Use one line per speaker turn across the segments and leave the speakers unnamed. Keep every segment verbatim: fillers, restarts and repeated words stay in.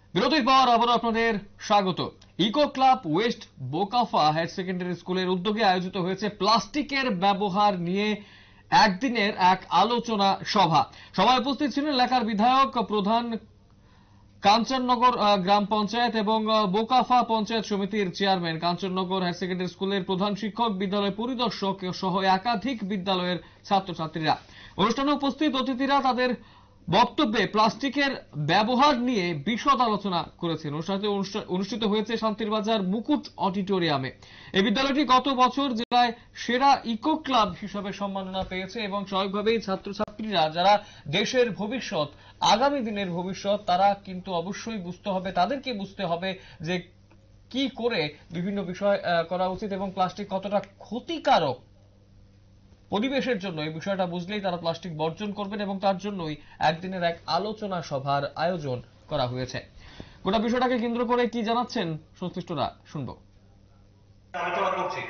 বিরতির পর আবারও আপনাদের স্বাগত। Eco club west Bokafa higher secondary স্কুলের উদ্যোগে আয়োজিত হয়েছে প্লাস্টিকের ব্যবহার নিয়ে একদিনের এক আলোচনা সভা। সভায় উপস্থিত ছিলেন এলাকার বিধায়ক, প্রধান কাঞ্চননগর গ্রাম পঞ্চায়েত এবং বোকাফা পঞ্চায়েত সমিতির চেয়ারম্যান, কাঞ্চননগর হায়ার সেকেন্ডারি স্কুলের প্রধান শিক্ষক, বিদ্যালয় পরিদর্শক সহ একাধিক বিদ্যালয়ের ছাত্রছাত্রীরা। অনুষ্ঠানে উপস্থিত অতিথিরা তাদের বক্তব্যে প্লাস্টিকের ব্যবহার নিয়ে বিশদ আলোচনা করেছেন। অনুষ্ঠানটি অনুষ্ঠিত হয়েছে শান্তিরবাজার মুকুট অডিটোরিয়ামে। এই বিদ্যালয়টি গত বছর জেলায় সেরা ইকো ক্লাব হিসেবে সম্মাননা পেয়েছে এবং স্বাভাবিকভাবেই ছাত্রছাত্রীরা যারা দেশের ভবিষ্যৎ, আগামী দিনের ভবিষ্যৎ, তারা কিন্তু অবশ্যই বুঝতে হবে, তাদেরকে বুঝতে হবে যে কি করে বিভিন্ন বিষয় করা উচিত এবং প্লাস্টিক কতটা ক্ষতিকারক পরিবেশের জন্য। এই বিষয়টা বুঝলেই তারা প্লাস্টিক বর্জন করবেন এবং তার জন্যই একদিনের এক আলোচনা সভার আয়োজন করা হয়েছে। গোটা বিষয়টাকে কেন্দ্র করে কি জানাচ্ছেন সংশ্লিষ্টরা শুনবো।
আলোচনা করছি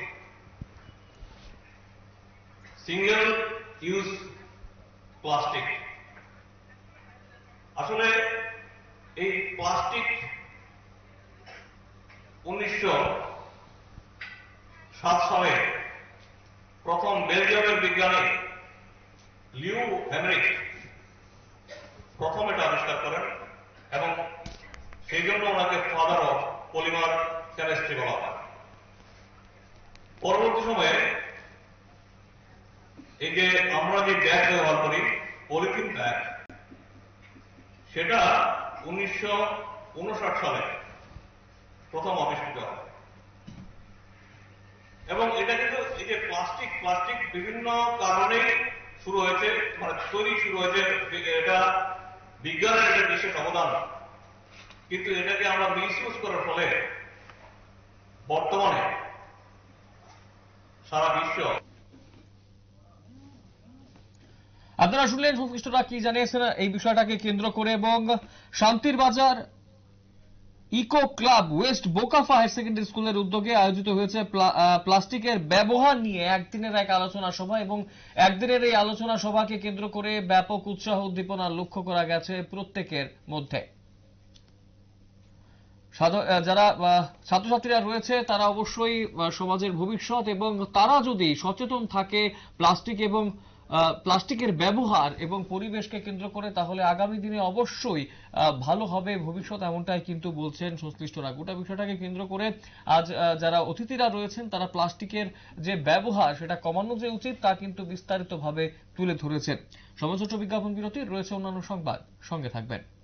সিঙ্গেল ইউজ প্লাস্টিক। আসলে এই প্লাস্টিক উনিশশো সাত সালে প্রথম বেলজিয়ামের বিজ্ঞানী লিউ হেনরিক প্রথম এটা আবিষ্কার করেন এবং সেই জন্য ওনাকে ফাদার অফ পলিমার কেমিস্ট্রি বলা হয়। পরবর্তী সময়ে এই যে আমরা যে ব্যাগ ব্যবহার করি, পলিথিন ব্যাগ, সেটা উনিশশো উনষাট সালে প্রথম আবিষ্কৃত হয় এবং এটা কিন্তু এই যে প্লাস্টিক প্লাস্টিক বিভিন্ন কারণেই শুরু হয়েছে, মানে তৈরি শুরু হয়েছে। এটা বিজ্ঞানের একটা বিশেষ অবদান, কিন্তু এটাকে আমরা মিসইউজ করার ফলে বর্তমানে সারা বিশ্ব।
আপনারা শুনলেন সংশ্লিষ্টরা কি জানিয়েছেন এই বিষয়টাকে কেন্দ্র করে। এবং Santirbazar eco club west Bokafa higher secondary স্কুলের উদ্যোগে আয়োজিত হয়েছে প্লাস্টিকের ব্যবহার নিয়ে একদিনের এক আলোচনা সভা এবং একদিনের এই আলোচনা সভাকে কেন্দ্র করে ব্যাপক উৎসাহ উদ্দীপনা লক্ষ্য করা গেছে প্রত্যেকের মধ্যে। যারা ছাত্রছাত্রীরা রয়েছে তারা অবশ্যই সমাজের ভবিষ্যৎ এবং তারা যদি সচেতন থাকে প্লাস্টিক এবং প্লাস্টিকের ব্যবহার এবং পরিবেশকে কেন্দ্র করে, তাহলে আগামী দিনে অবশ্যই ভালো হবে ভবিষ্যৎ, এমনটাই কিন্তু বলছেন সংশ্লিষ্টরা। গোটা বিষয়টাকে কেন্দ্র করে আজ যারা অতিথিরা রয়েছেন তারা প্লাস্টিকের যে ব্যবহার সেটা কমানো যে উচিত তা কিন্তু বিস্তারিতভাবে তুলে ধরেছেন। সময় ছোট বিজ্ঞাপন বিরতি রয়েছে, অন্যান্য সংবাদ সঙ্গে থাকবেন।